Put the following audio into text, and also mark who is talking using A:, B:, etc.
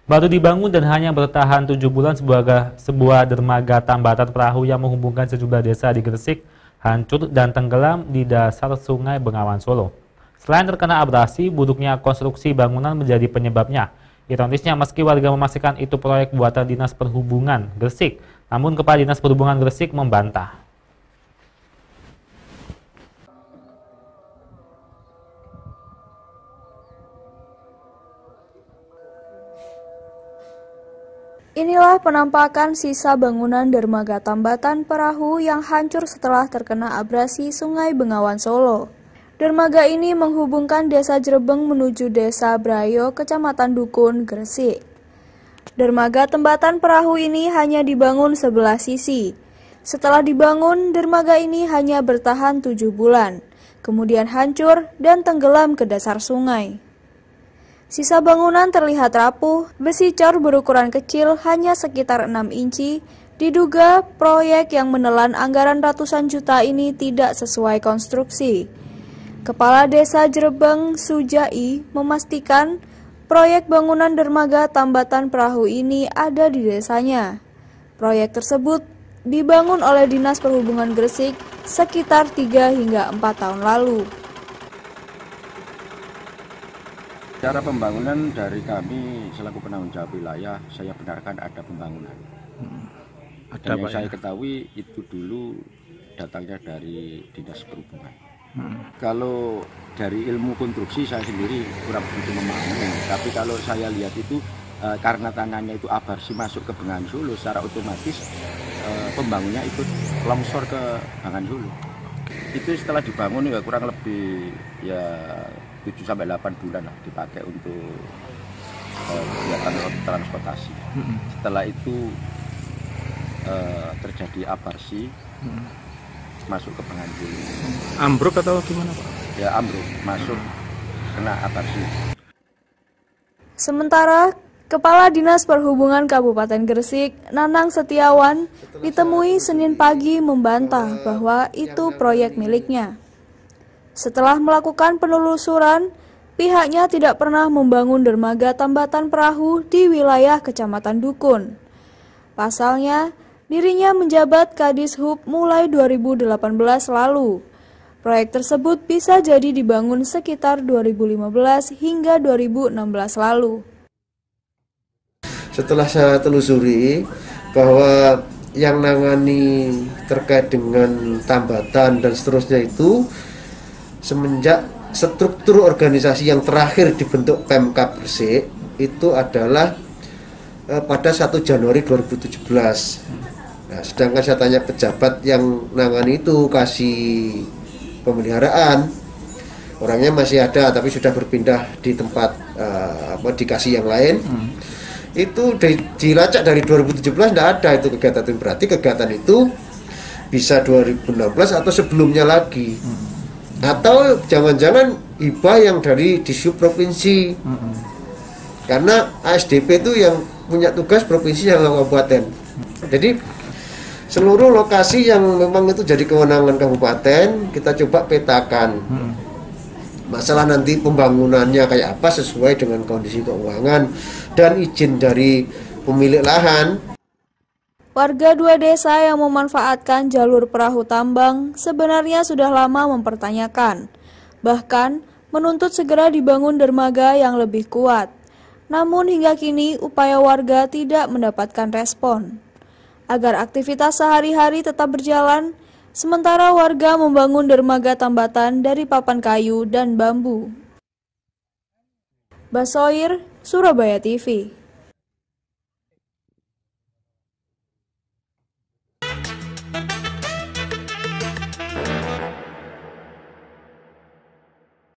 A: Baru dibangun dan hanya bertahan 7 bulan sebuah dermaga tambatan perahu yang menghubungkan sejumlah desa di Gresik hancur dan tenggelam di dasar Sungai Bengawan Solo. Selain terkena abrasi, buruknya konstruksi bangunan menjadi penyebabnya. Ironisnya, meski warga memastikan itu proyek buatan Dinas Perhubungan Gresik, namun Kepala Dinas Perhubungan Gresik membantah.
B: Inilah penampakan sisa bangunan dermaga tambatan perahu yang hancur setelah terkena abrasi Sungai Bengawan Solo. Dermaga ini menghubungkan Desa Jrebeng menuju Desa Brayo, Kecamatan Dukun, Gresik. Dermaga tambatan perahu ini hanya dibangun sebelah sisi. Setelah dibangun, dermaga ini hanya bertahan 7 bulan, kemudian hancur dan tenggelam ke dasar sungai. Sisa bangunan terlihat rapuh, besi cor berukuran kecil hanya sekitar 6 inci. Diduga proyek yang menelan anggaran ratusan juta ini tidak sesuai konstruksi. Kepala Desa Jrebeng, Sujai, memastikan proyek bangunan dermaga tambatan perahu ini ada di desanya. Proyek tersebut dibangun oleh Dinas Perhubungan Gresik sekitar 3 hingga 4 tahun lalu.
C: Cara pembangunan dari kami selaku penanggung jawab wilayah, saya benarkan ada pembangunan. Dan yang saya ketahui itu dulu datangnya dari Dinas Perhubungan. Kalau dari ilmu konstruksi saya sendiri kurang begitu memahami, tapi kalau saya lihat itu karena tanahnya itu abrasi masuk ke Bengawan Solo, secara otomatis pembangunnya ikut longsor ke Bengawan Solo. Itu setelah dibangun ya kurang lebih ya 7-8 bulan lah dipakai untuk kegiatan transportasi. Setelah itu terjadi abrasi masuk ke Bengawan Solo.
D: Ambruk atau gimana Pak?
C: Ya ambruk, masuk kena abrasi.
B: Sementara Kepala Dinas Perhubungan Kabupaten Gresik, Nanang Setiawan, ditemui Senin pagi membantah bahwa itu proyek miliknya. Setelah melakukan penelusuran, pihaknya tidak pernah membangun dermaga tambatan perahu di wilayah Kecamatan Dukun. Pasalnya, dirinya menjabat Kadishub mulai 2018 lalu. Proyek tersebut bisa jadi dibangun sekitar 2015 hingga 2016 lalu.
E: Setelah saya telusuri bahwa yang nangani terkait dengan tambatan dan seterusnya itu semenjak struktur organisasi yang terakhir dibentuk Pemkab Gresik itu adalah pada 1 Januari 2017. Nah, sedangkan saya tanya pejabat yang nangani itu kasih pemeliharaan, orangnya masih ada tapi sudah berpindah di tempat dikasih yang lain. Itu dilacak dari 2017 tidak ada itu kegiatan itu, berarti kegiatan itu bisa 2016 atau sebelumnya lagi. Atau jangan-jangan hibah yang dari Dishub provinsi. Karena ASDP itu yang punya tugas provinsi yang kabupaten. Jadi seluruh lokasi yang memang itu jadi kewenangan kabupaten kita coba petakan. Masalah nanti pembangunannya kayak apa sesuai dengan kondisi keuangan dan izin dari pemilik lahan.
B: Warga 2 desa yang memanfaatkan jalur perahu tambang sebenarnya sudah lama mempertanyakan, bahkan menuntut segera dibangun dermaga yang lebih kuat. Namun hingga kini upaya warga tidak mendapatkan respon. Agar aktivitas sehari-hari tetap berjalan, sementara warga membangun dermaga tambatan dari papan kayu dan bambu. Basoir, Surabaya TV.